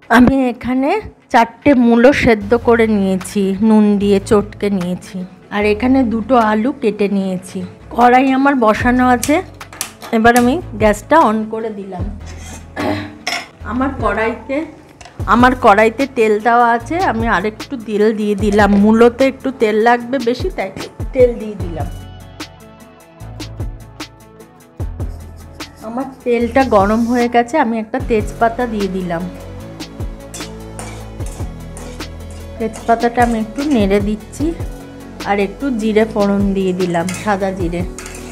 আমি এখানে 4টে মূলো সেদ্ধ করে নিয়েছি, নুন দিয়ে চটকে নিয়েছি। আর এখানে 2টো আলু কেটে নিয়েছি। কড়াই আমার বসানো আছে। এবার আমি গ্যাসটা অন করে দিলাম। আমার কড়াইতে তেল দেওয়া আছে। আমি আরেকটু তেল দিয়ে দিলাম। মূলোতে একটু তেল লাগবে বেশি, তাই তেল দিয়ে দিলাম। আমার তেলটা গরম হয়ে গেছে। আমি একটা তেজপাতা দিয়ে দিলাম। তেজপাতাটা আমি একটু নেড়ে দিচ্ছি। আর একটু জিরে ফোড়ন দিয়ে দিলাম, সাদা জিরে।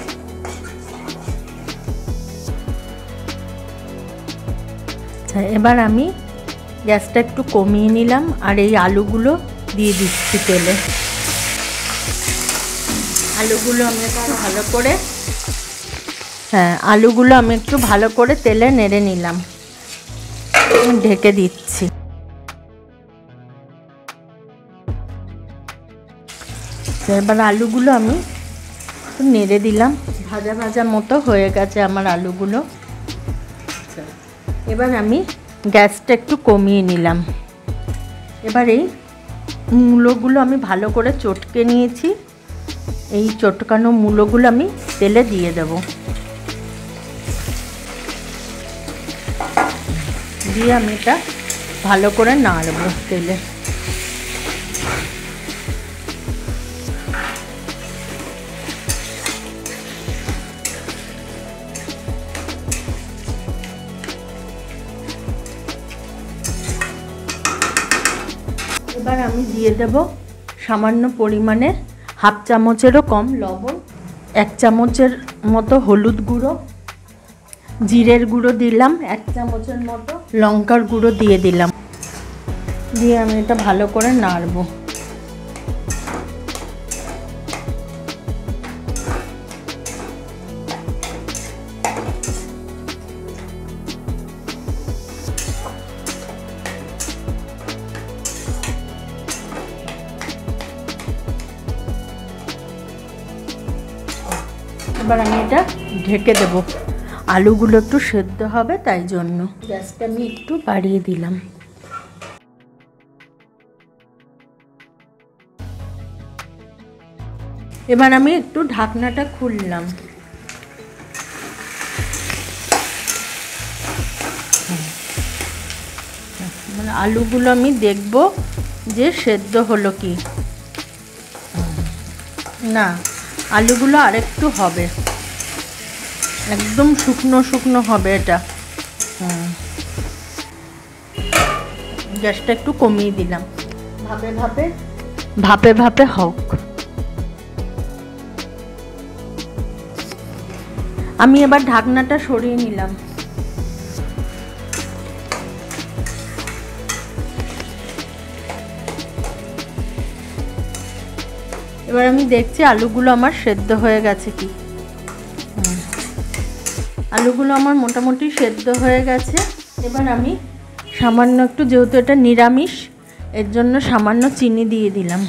আচ্ছা, এবার আমি গ্যাসটা একটু কমিয়ে নিলাম আর এই আলুগুলো দিয়ে দিচ্ছি তেলে। আলুগুলো আমি একটু ভালো করে তেলে নেড়ে নিলাম। ঢেকে দিচ্ছি। এবার আলুগুলো আমি একটু নেড়ে দিলাম। ভাজা ভাজা মতো হয়ে গেছে আমার আলুগুলো। এবার আমি গ্যাসটা একটু কমিয়ে নিলাম। এবার এই মূলোগুলো আমি ভালো করে চটকে নিয়েছি। এই চটকানো মূলোগুলো আমি তেলে দিয়ে দেব। দিয়ে আমি এটা ভালো করে নাড়ব তেলে। এবার আমি দিয়ে দেব সামান্য পরিমাণে, 1/2 চামচেরও কম লবণ, 1 চামচের মতো হলুদ গুঁড়ো, জিরের গুঁড়ো দিলাম 1 চামচের মতো, লঙ্কার গুঁড়ো দিয়ে দিলাম। দিয়ে আমি এটা ভালো করে নাড়ব। এবার আমি এটা ঢেকে দেব। আলুগুলো একটু সেদ্ধ হবে, তাই জন্য গ্যাসটা আমি একটু বাড়িয়ে দিলাম। এবার আমি একটু ঢাকনাটা খুললাম। মানে আলুগুলো আমি দেখব যে সেদ্ধ হলো কি না। আলুগুলো আরেকটু হবে, একদম শুকনো শুকনো হবে এটা। গ্যাসটা একটু কমিয়ে দিলাম। ভাপে ভাপে হোক। আমি এবার ঢাকনাটা সরিয়ে নিলাম। এবার আমি দেখছি আলুগুলো আমার সেদ্ধ হয়ে গেছে কি। আলুগুলো আমার মোটামুটি সেদ্ধ হয়ে গেছে। এবার আমি সামান্য একটু, যেহেতু এটা নিরামিষ, এর জন্য সামান্য চিনি দিয়ে দিলাম।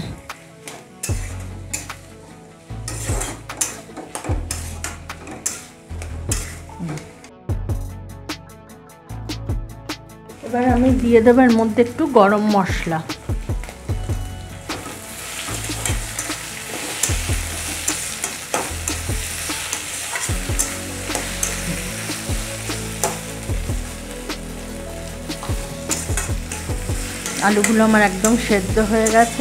এবার আমি দিয়ে দেবো এর মধ্যে একটু গরম মশলা। আলুগুলো আমার একদম সেদ্ধ হয়ে গেছে।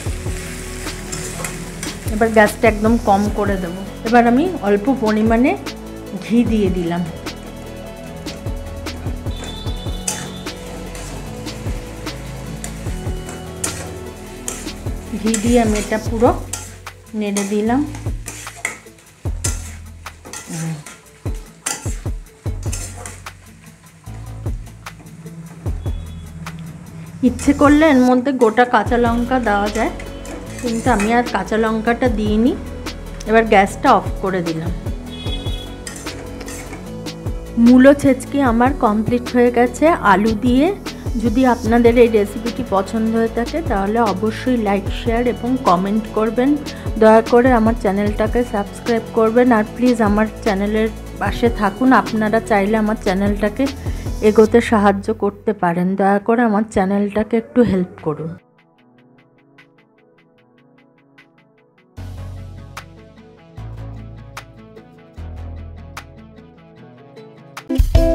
এবার গ্যাসটা একদম কম করে দেবো। এবার আমি অল্প পরিমাণে ঘি দিয়ে দিলাম। ঘি দিয়ে আমি এটা পুরো নেড়ে দিলাম। ইচ্ছে করলে এর মধ্যে গোটা কাঁচা লঙ্কা দেওয়া যায়, কিন্তু আমি আর কাঁচা লঙ্কাটা দিইনি। এবার গ্যাসটা অফ করে দিলাম। মূলো ছেচকি আমার কমপ্লিট হয়ে গেছে আলু দিয়ে। যদি আপনাদের এই রেসিপিটি পছন্দ হয়ে থাকে তাহলে অবশ্যই লাইক, শেয়ার এবং কমেন্ট করবেন। দয়া করে আমার চ্যানেলটাকে সাবস্ক্রাইব করবেন। আর প্লিজ আমার চ্যানেলের পাশে থাকুন। আপনারা চাইলে আমার চ্যানেলটাকে এগোতে সাহায্য করতে পারেন। দয়া করে আমার চ্যানেলটাকে একটু হেল্প করুন।